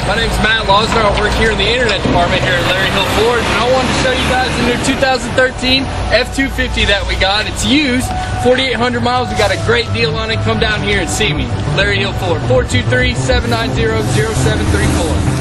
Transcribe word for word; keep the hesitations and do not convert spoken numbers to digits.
My name's Matt Losner. I work here in the internet department here at Larry Hill Ford, and I wanted to show you guys the new two thousand thirteen F two fifty that we got. It's used, forty-eight hundred miles. We got a great deal on it. Come down here and see me. Larry Hill Ford, four two three, seven nine zero, zero seven three four.